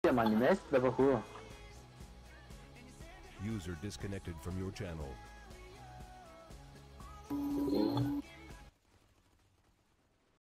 ma ni mest da vapur. User disconnected from your channel.